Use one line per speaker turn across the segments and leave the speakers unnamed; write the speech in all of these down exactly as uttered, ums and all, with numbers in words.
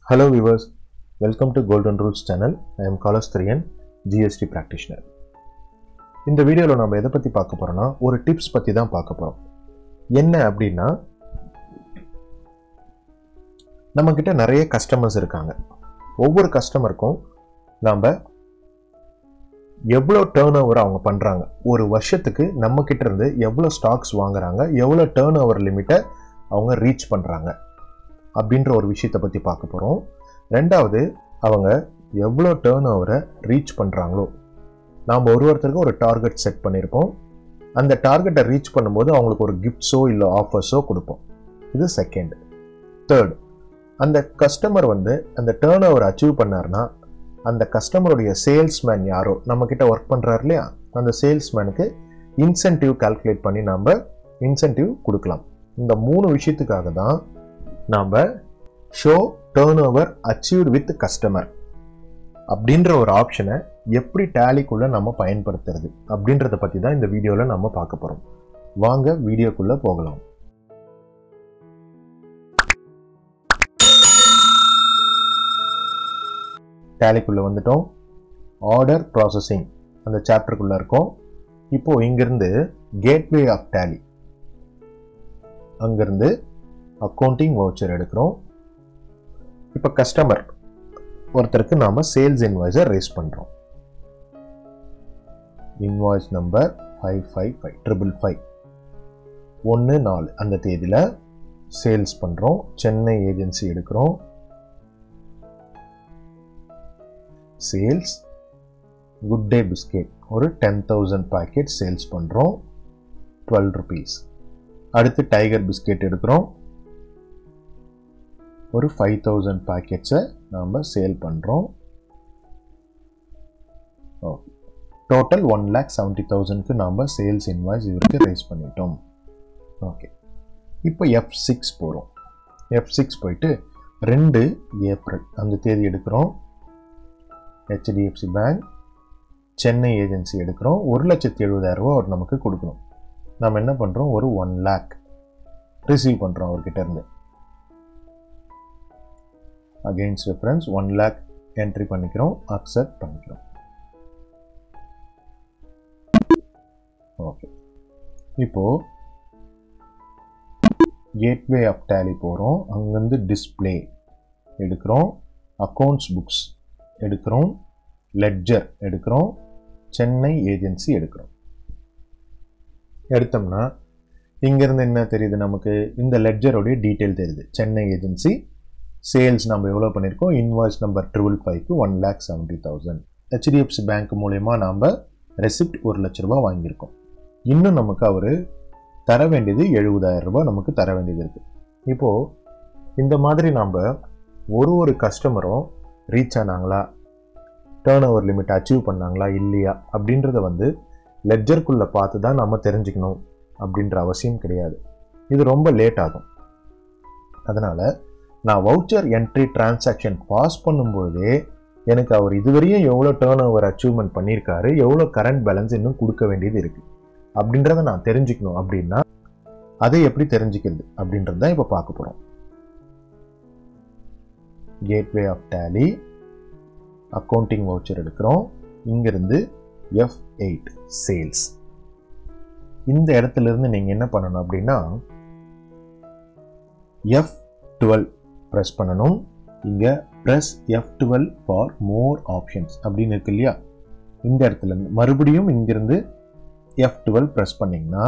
Hello viewers, welcome to Golden Rules channel. I am Kalasturian, G S T practitioner. இந்த வீடியோல நாம எதை பத்தி பார்க்க போறோம்னா ஒரு டிப்ஸ் பத்தி தான் பார்க்க போறோம். என்ன அப்படின்னா நம்ம கிட்ட நிறைய கஸ்டமர்ஸ் இருக்காங்க. ஒவ்வொரு கஸ்டமருக்கும் நாம எவ்வளவு டர்ன் ஓவர் அவங்க பண்றாங்க, ஒரு வருஷத்துக்கு நம்ம கிட்ட இருந்து எவ்வளவு ஸ்டாக்ஸ் வாங்குறாங்க, எவ்வளவு டர்ன் ஓவர் லிமிட்டை அவங்க ரீச் பண்றாங்க அப்படின்ற ஒரு விஷயத்தை பற்றி பார்க்க போகிறோம். ரெண்டாவது, அவங்க எவ்வளோ டர்ன் ஓவரை ரீச் பண்ணுறாங்களோ, நாம் ஒரு ஒருத்தருக்கு ஒரு டார்கெட் செட் பண்ணியிருப்போம். அந்த டார்கெட்டை ரீச் பண்ணும்போது அவங்களுக்கு ஒரு கிஃப்ட்ஸோ இல்லை ஆஃபர்ஸோ கொடுப்போம். இது செகண்ட். தேர்ட், அந்த கஸ்டமர் வந்து அந்த டர்ன் ஓவர் அச்சீவ் பண்ணார்னா அந்த கஸ்டமருடைய சேல்ஸ்மேன் யாரோ நம்மக்கிட்ட ஒர்க் பண்ணுறாரு இல்லையா, அந்த சேல்ஸ்மேனுக்கு இன்சென்டிவ் கால்குலேட் பண்ணி நாம் இன்சென்டிவ் கொடுக்கலாம். இந்த மூணு விஷயத்துக்காக தான் நாம் show turnover achieved with customer அப்படின்ற ஒரு ஆப்ஷனை எப்படி டேலிக்குள்ள நம்ம பயன்படுத்துறது அப்படின்றத பற்றி தான் இந்த வீடியோவில் நம்ம பார்க்க போகிறோம். வாங்க வீடியோக்குள்ள போகலாம். டேலிக்குள்ள வந்துட்டோம். ஆர்டர் ப்ராசஸிங் அந்த சாப்டருக்குள்ள இருக்கோம். இப்போ இங்கிருந்து கேட்வே ஆஃப் டேலி, அங்கிருந்து அக்கௌண்டிங் வவுச்சர் எடுக்கிறோம். இப்போ கஸ்டமர் ஒருத்தருக்கு நாம சேல்ஸ் இன்வாய்ஸை ரேஸ் பண்றோம். Invoice number five five five triple five ஒன்று நாலு அந்த தேதியில சேல்ஸ் பண்றோம். சென்னை ஏஜென்சி எடுக்கிறோம். சேல்ஸ் குட் டே பிஸ்கெட் ஒரு டென் தௌசண்ட் பேக்கெட் சேல்ஸ் பண்றோம், டுவெல் ருபீஸ். அடுத்து டைகர் பிஸ்கெட் எடுக்கிறோம். ஒரு ஃபைவ் தௌசண்ட் பேக்கெட்ஸை நாம் சேல் பண்ணுறோம். Okay, total one lakh seventy தௌசண்ட்க்கு நாம் சேல்ஸ் இன்வாய்ஸ் இவருக்கு ரைஸ் பண்ணிட்டோம். ஓகே, இப்போ எஃப் சிக்ஸ் போகிறோம். எஃப் சிக்ஸ் போயிட்டு ரெண்டு ஏப்ரல் அந்த தேதி எடுக்கிறோம். ஹெச்டிஎஃப்சி பேங்க் சென்னை ஏஜென்சி எடுக்கிறோம். ஒரு லட்சத்தி எழுபதாயிரம் ரூபா அவர் நமக்கு கொடுக்கணும். நம்ம என்ன பண்ணுறோம், ஒரு ஒன் லேக் ரிசீவ் பண்ணுறோம் அவர்கிட்ட இருந்து. Against reference one lakh entry பண்ணிக்கிறோம், அக்செப்ட் பண்ணிக்கிறோம். ஓகே, இப்போ கேட்வே ஆஃப் டேலி போகிறோம். அங்கேருந்து டிஸ்பிளே எடுக்கிறோம், அக்கௌண்ட்ஸ் புக்ஸ் எடுக்கிறோம், லெட்ஜர் எடுக்கிறோம், சென்னை ஏஜென்சி எடுக்கிறோம். எடுத்தோம்னா இங்கேருந்து என்ன தெரியுது நமக்கு, இந்த லெட்ஜருடைய டீட்டெயில் தெரியுது. சென்னை ஏஜென்சி சேல்ஸ் நம்ம எவ்வளோ பண்ணியிருக்கோம், இன்வாய்ஸ் நம்பர் ட்ரிபிள் ஃபைவ்க்கு one lakh seventy thousand. HDFC bank மூலயமா நாம் ரெசிப்ட் ஒரு லட்ச ரூபா வாங்கியிருக்கோம். இன்னும் நமக்கு அவர் தர வேண்டியது எழுபதாயிரம் ரூபாய் நமக்கு தர வேண்டியது இருக்குது. இப்போது இந்த மாதிரி நாம் ஒரு ஒரு கஸ்டமரும் ரீச் ஆனாங்களா, டர்ன் ஓவர் லிமிட் அச்சீவ் பண்ணாங்களா இல்லையா அப்படின்றத வந்து லெட்ஜருக்குள்ளே பார்த்து தான் நம்ம தெரிஞ்சுக்கணும் அப்படின்ற அவசியம் கிடையாது. இது ரொம்ப லேட் ஆகும். அதனால் நான் வவுச்சர் என்ட்ரி டிரான்சாக்ஷன் பாஸ் பண்ணும்போதே எனக்கு அவர் இதுவரையும் எவ்வளோ டர்ன் ஓவர் அச்சீவ்மெண்ட் பண்ணியிருக்காரு, எவ்வளோ கரண்ட் பேலன்ஸ் இன்னும் கொடுக்க வேண்டியது இருக்குது அப்படின்றத நான் தெரிஞ்சுக்கணும். அப்படின்னா அதை எப்படி தெரிஞ்சுக்கிறது அப்படின்றது தான் இப்போ பார்க்க போகிறோம். Gateway of Tally accounting voucher எடுக்கிறோம். இங்கிருந்து எஃப் எயிட் சேல்ஸ். இந்த இடத்துல இருந்து நீங்க என்ன பண்ணணும் அப்படின்னா எஃப் டுவெல் பிரஸ் பண்ணணும். இங்க press F twelve for more options அப்படின்னு இருக்கு இல்லையா, இந்த இடத்துல இருந்து மறுபடியும் இங்கிருந்து எஃப் டுவெல் பிரஸ் பண்ணீங்கன்னா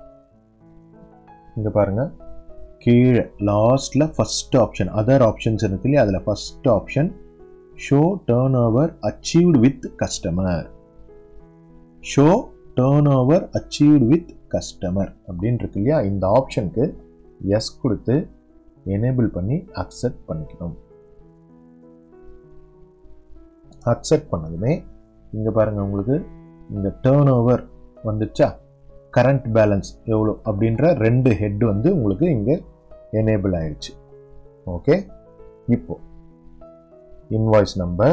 இங்க பாருங்க, கீழே லாஸ்ட்ல ஃபர்ஸ்ட் ஆப்ஷன் அதர் ஆப்ஷன்ஸ் இருக்கு இல்லையா, அதுல first option show turnover achieved with customer. Show turnover achieved with customer அப்படின்னு இருக்கு இல்லையா, இந்த ஆப்ஷனுக்கு எஸ் கொடுத்து எனேபிள் பண்ணி அக்செப்ட் பண்ணிக்கணும். அக்செப்ட் பண்ணதுமே இங்க பாருங்க, உங்களுக்கு இந்த டர்ன் ஓவர் வந்துச்சா, கரண்ட் பேலன்ஸ் எவ்வளோ அப்படின்ற ரெண்டு ஹெட் வந்து உங்களுக்கு இங்க எனேபிள் ஆயிடுச்சு. ஓகே, இப்போ invoice number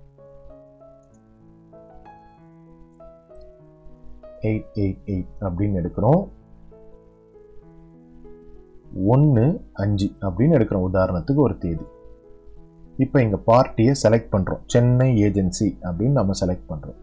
eight eight eight அப்படின்னு எடுக்கிறோம். ஒன்று அஞ்சு அப்படின்னு எடுக்கிறோம் உதாரணத்துக்கு ஒரு தேதி. இப்போ இங்கே பார்ட்டியை செலக்ட் பண்ணுறோம். சென்னை ஏஜென்சி அப்படின்னு நம்ம செலக்ட் பண்ணுறோம்.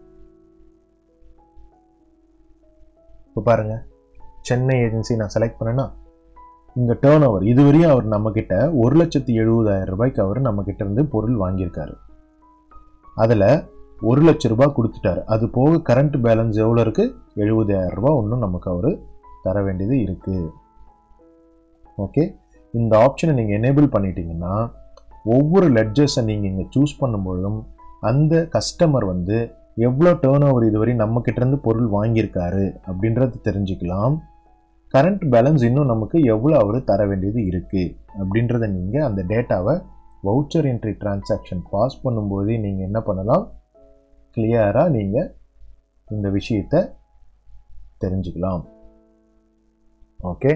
இப்போ பாருங்க, சென்னை ஏஜென்சி நான் செலக்ட் பண்ணேன்னா இந்த டேர்ன் ஓவர் இதுவரையும் அவர் நம்மக்கிட்ட ஒரு லட்சத்தி எழுபதாயிரம் ரூபாய்க்கு அவர் நம்மக்கிட்ட இருந்து பொருள் வாங்கியிருக்காரு. அதில் ஒரு லட்ச ரூபாய் கொடுத்துட்டாரு. அது போக கரண்ட் பேலன்ஸ் எவ்வளோ இருக்குது? எழுபதாயிரம் ரூபாய் இன்னும் நமக்கு அவர் தர வேண்டியது இருக்குது. ஓகே, இந்த ஆப்ஷனை நீங்கள் எனேபிள் பண்ணிட்டீங்கன்னா ஒவ்வொரு லெட்ஜர்ஸை நீங்கள் இங்கே சூஸ் பண்ணும்போதும் அந்த கஸ்டமர் வந்து எவ்வளோ டேர்ன் ஓவர் இதுவரை நம்மக்கிட்டேருந்து பொருள் வாங்கியிருக்காரு அப்படின்றது தெரிஞ்சுக்கலாம். கரண்ட் பேலன்ஸ் இன்னும் நமக்கு எவ்வளோ அவர் தர வேண்டியது இருக்குது அப்படின்றத நீங்கள் அந்த டேட்டாவை வவுச்சர் என்ட்ரி டிரான்சாக்ஷன் பாஸ் பண்ணும்போதே நீங்கள் என்ன பண்ணலாம், கிளியராக நீங்கள் இந்த விஷயத்தை தெரிஞ்சுக்கலாம். ஓகே,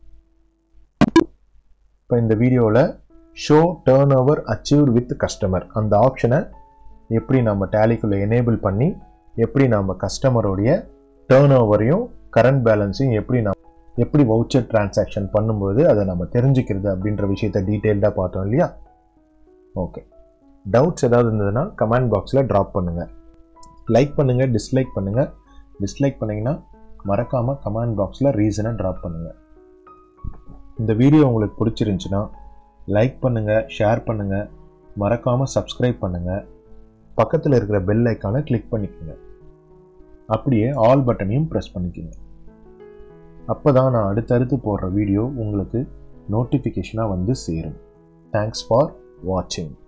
இப்போ இந்த வீடியோவில் show turnover achieved with customer அந்த ஆப்ஷனை எப்படி நம்ம டேலிக்குள்ளே எனேபிள் பண்ணி எப்படி நம்ம கஸ்டமருடைய டேர்ன் ஓவரையும் கரண்ட் பேலன்ஸையும் எப்படி நம்ம எப்படி வவுச்சர் டிரான்சாக்ஷன் பண்ணும்போது அதை நம்ம தெரிஞ்சுக்கிறது அப்படின்ற விஷயத்தை டீட்டெயில்டாக பார்த்தோம் இல்லையா? ஓகே, டவுட்ஸ் ஏதாவது இருந்ததுன்னா கமெண்ட் பாக்ஸில் ட்ராப் பண்ணுங்கள். லைக் பண்ணுங்கள், டிஸ்லைக் பண்ணுங்கள். டிஸ்லைக் பண்ணிங்கன்னா மறக்காமல் கமெண்ட் பாக்ஸில் ரீசனை ட்ராப் பண்ணுங்கள். இந்த வீடியோ உங்களுக்கு பிடிச்சிருந்துச்சுன்னா லைக் பண்ணுங்கள், ஷேர் பண்ணுங்கள், மறக்காமல் சப்ஸ்கிரைப் பண்ணுங்கள். பக்கத்தில் இருக்கிற பெல் ஐக்கானை கிளிக் பண்ணிக்கோங்க. அப்படியே ஆல் பட்டனையும் ப்ரெஸ் பண்ணிக்கோங்க. அப்போ தான் நான் அடுத்தடுத்து போடுற வீடியோ உங்களுக்கு நோட்டிஃபிகேஷனாக வந்து சேரும். தேங்க்ஸ் ஃபார் வாட்சிங்.